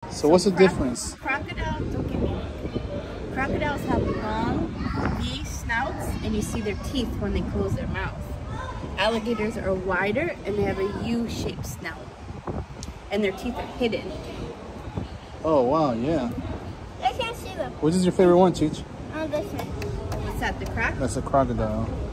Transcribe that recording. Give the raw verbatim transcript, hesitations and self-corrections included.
So what's the difference? Crocodiles, don't get me. Crocodiles have long V snouts, and you see their teeth when they close their mouth. Alligators are wider, and they have a U-shaped snout, and their teeth are hidden. Oh wow, yeah. I can't see them. Which is your favorite one, Cheech? Oh, this one. What's that, the croc? That's a crocodile.